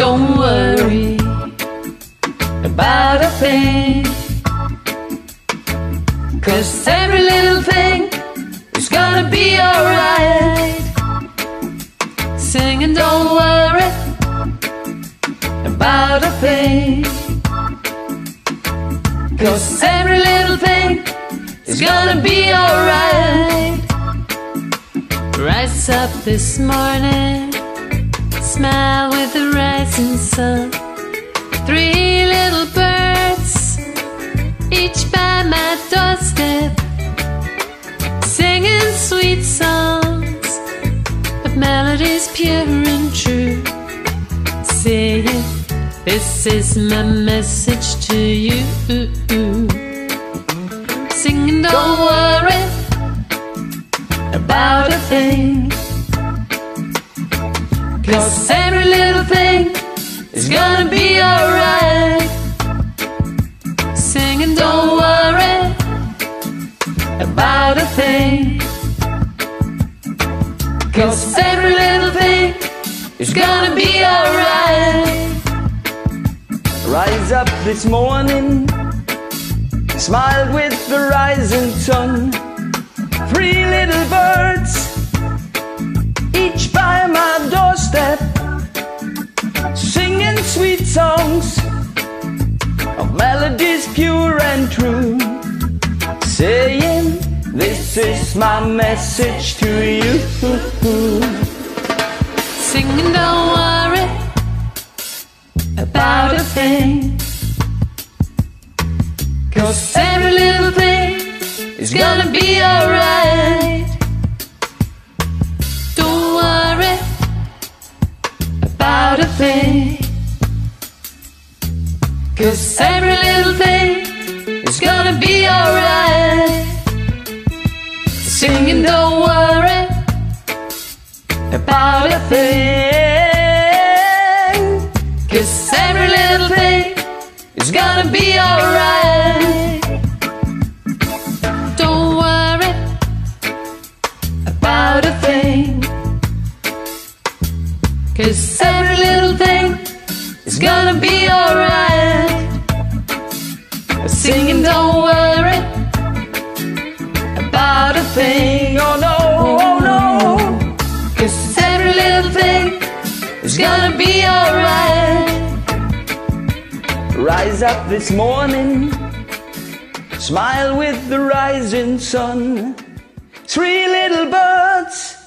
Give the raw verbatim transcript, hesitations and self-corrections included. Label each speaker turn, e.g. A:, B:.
A: Don't worry about a thing, 'cause every little thing is gonna be alright. Singing, don't worry about a thing, 'cause every little thing is gonna be alright. Rise up this morning, smile with the rising sun. Three little birds, each by my doorstep, singing sweet songs of melodies pure and true, saying, this is my message to you. Singing, don't worry about a thing, 'cause every little thing is gonna be alright. Singing, don't worry about a thing, 'cause every little thing is gonna be alright.
B: Rise up this morning, smiled with the rising sun. Three little birds, each by my doorstep, singing sweet songs of melodies pure and true, saying, this is my message to you.
A: Singing, don't worry about a thing, 'cause every little thing is gonna be alright. Don't worry about a thing, 'cause every little thing is gonna be alright. Singing, don't worry about a thing, 'cause every little thing is gonna be alright. Don't worry about a thing, 'cause every little thing is gonna be alright. Singing, don't worry about a thing, oh no, oh no, 'cause every little thing is gonna be alright.
B: Rise up this morning, smile with the rising sun. Three little birds,